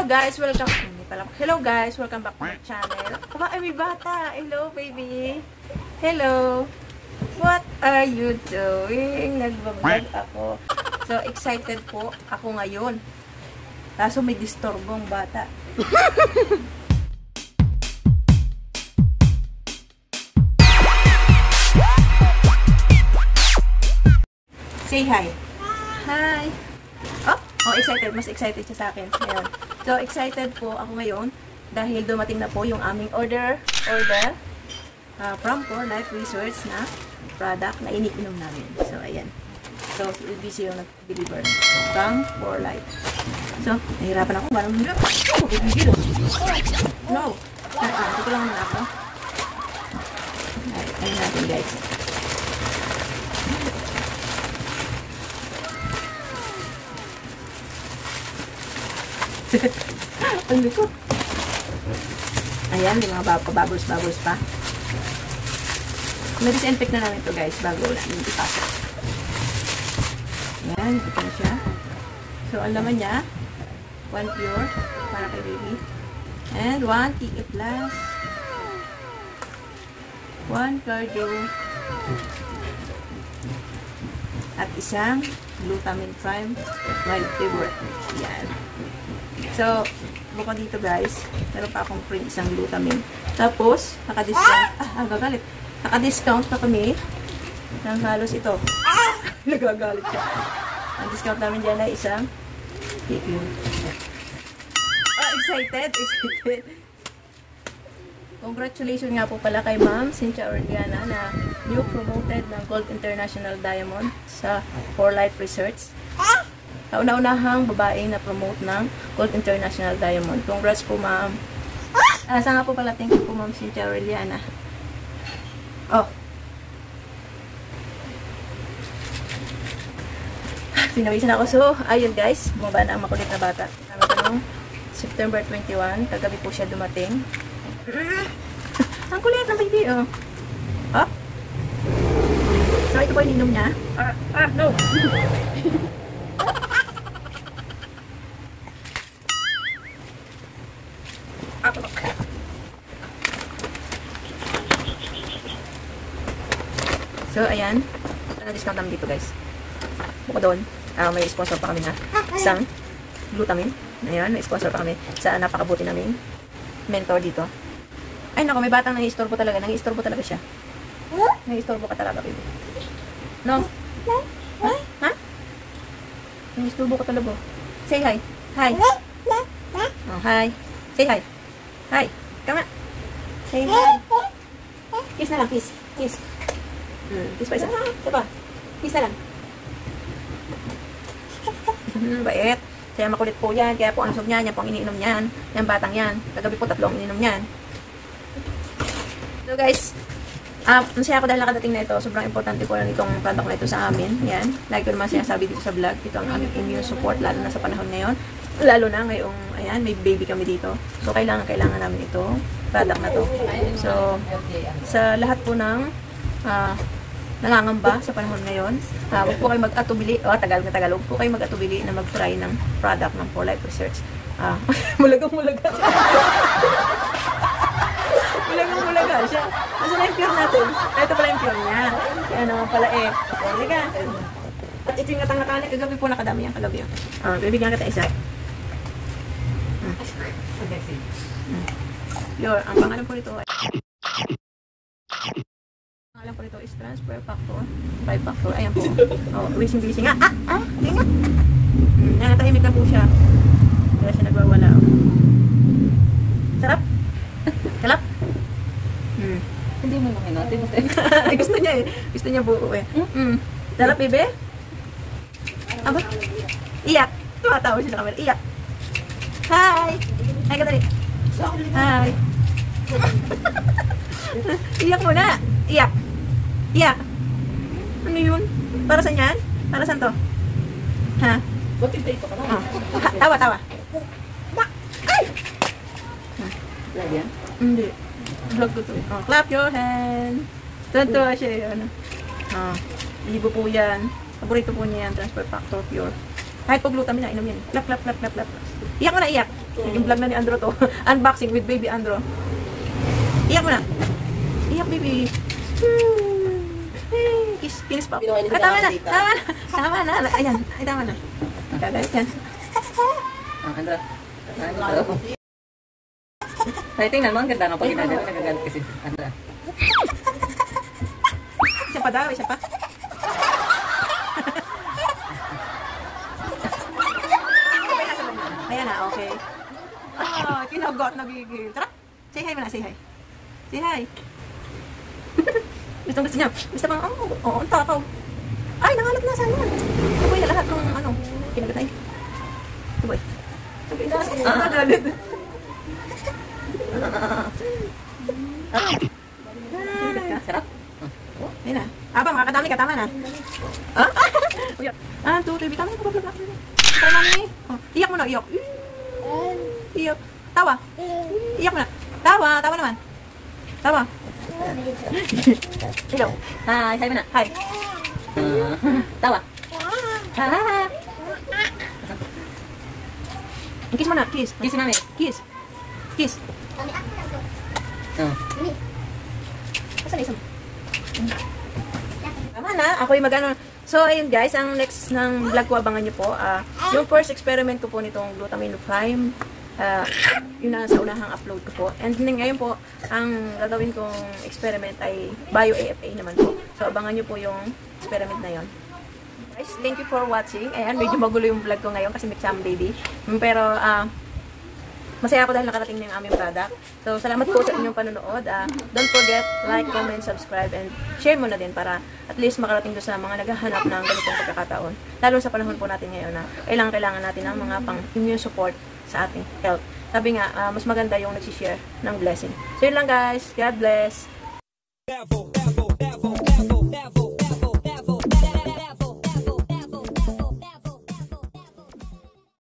Hello guys, welcome back to my channel. Aba, ay may bata. Hello baby. Hello. What are you doing? Nagbablog ako. So excited po ako ngayon. Kaso may disturbong bata. Say hi. Hi. Oh, excited. Mas excited siya sa akin. Ngayon. So, excited po ako ngayon dahil dumating na po yung aming order from 4Life Research na product na iniinom namin. So, ayan. So, busy yung nag-deliver from 4Life. So, nahirapan ako. Parang hirap. No. Ito lang muna ako. Ayun natin guys. Ang likod. Ayan, may mga bubbles pa. Na-disinfect na namin ito guys bago namin ipasok. Ayan, ito na siya. So, ang laman niya, 1 pure para kay baby. And 1 TE plus. 1 cardio. At isang glutamine prime wild favorite. Ayan. So, bukod dito guys, meron pa akong print isang glutamine. Tapos, naka-discount. Gagalit. Naka-discount pa kami ng halos ito. Nagagalit siya. Ang discount namin dyan ay isang PQ. Excited. Congratulations nga po pala kay Ma'am Cynthia Orellana na new promoted ng Gold International Diamond sa 4Life Research. Kauna-unahang babae na promote ng Gold International Diamond. Congrats po, ma'am. Saan nga po pala, thank you po, Ma'am Cynthia Orellana. Oh. Pinawisan ako. So, ayun guys, bumaba na ang makulit na bata. Noong September 21, kagabi po siya dumating. Ang kulit ng baby, oh. Oh. So, ito po yung inom niya. No. So, ayan. Na-discount namin dito, guys. Bukod doon, may sponsor pa kami na isang glutamine. Ayan, may sponsor pa kami sa napakabuti namin mentor dito. Ay, naku, may batang nangi-istorbo talaga. Nangi-istorbo talaga siya. Nangi-istorbo ka talaga, baby. No? Ha? Nangi-istorbo ka talaga. Say hi. Hi. Oh, hi. Say hi. Hi. Come on. Say hi. Kiss na lang, kiss. Kiss. Kiss pa isa. Ito pa. Kiss na lang. Bait. Kaya makulit po yan. Kaya po ang sub niyan. Yan po ang iniinom niyan. Yan batang yan. Kagabi po 3 ang iniinom niyan. So guys, masaya ako dahil nakadating na ito. Sobrang importante po lang itong product na ito sa amin. Yan. Lagi ko naman sinasabi dito sa vlog. Ito ang aming immune support lalo na sa panahon ngayon. Lalo na ngayong, ayan, may baby kami dito. So, kailangan namin ito. Product na to. So, sa lahat po ng nangangamba sa panahon ngayon, huwag po kayo mag-atubili, Tagalog na Tagalog, huwag po kayo mag-atubili na mag-try ng product ng 4Life Research. Mulagang-mulaga siya. Mulagang-mulaga siya. Asa na yung pure natin? Ito pala yung pure niya. Kaya naman pala Liga. At ito yung natang-nakanik. Kagabi po nakadami yan. Kagabi yun. Bibigyan kita isa. Ang pangalan po nito is transfer factor 5 factor. Ayan po. Busy nga. Tingnan. Natahimik na po siya. Kaya siya nagwawala. Sarap? Kalap? Hindi mo naman natin. Gusto niya Gusto niya buo Sarap, bebe? Aba? Iyak. Tumatawa siya sa camera. Iyak. Hi! Hi ka dali. Hi! Iyak mo na. Iyak. Ano yun? Para saan yan? Para saan to? Ha? Bakit ito ka na? Tawa. Ay! Vlog yan? Hindi. Vlog ko to. Clap your hand. Tuntua siya yun. Libo po yan. Paborito po niya yan. Transfer factor pure. Kahit po glutamine na, inom yan. Clap. Iyak mo na, iyak. Yung vlog na ni Andro to. Unboxing with baby Andro. Iyak mo na. Iyak, baby. Kinis pa. Pinuha niya Ah, tama na. si Tama na. Tama na. Ayan. Ay, tama na. Kagalit yan. Andra. Ano? Ay, tingnan mo, ang ganda ng pag ginagawa. Nagagalit kasi Andra. Isa pa daw, isa pa. Ayan na, okay. Ah, kinagot, nagigil. Tara, say hi mo na, say hi. Say hi. Gusto niya. Gusto bang, oo, ang takaw. Ay, nangalat na sana. Saboy na lahat ng, kinagat na eh. Saboy. Saboy na. Galit. Sarap. Ayun na. Aba, makakadami ka, tama na. Ah? 1, 2, 3, tama na. Tara mami. Oh, iyak mo na, iyak. Iyak. Tawa. Iyak mo na. Tawa, tawa naman. Tawa. Hello. Hi, hi mo na. Hi. Tawa. Kiss mo na, kiss. Kiss namin. Kiss. Kiss. Oh. Asan na isang? Tama na, ako yung mag-ano. So, ayun guys, ang next ng vlog ko, abangan nyo po. Yung first experiment ko po nitong glutamine prime, yun na sa unahang upload ko po. And ngayon po, ang gagawin kong experiment ay bio-AFA naman po. So, abangan nyo po yung experiment na yon. Guys, thank you for watching. Ayan, medyo magulo yung vlog ko ngayon kasi may exam baby. Pero, masaya ako dahil nakarating na yung aming product. So, salamat po sa inyong panonood. Don't forget, like, comment, subscribe, and share mo na din para at least makarating doon sa mga naghahanap ng ganitong pagkakataon. Lalo sa panahon po natin ngayon na kailangan natin ng mga pang-immune support sa ating health. Sabi nga, mas maganda yung nagsishare ng blessing. So, yun lang guys. God bless.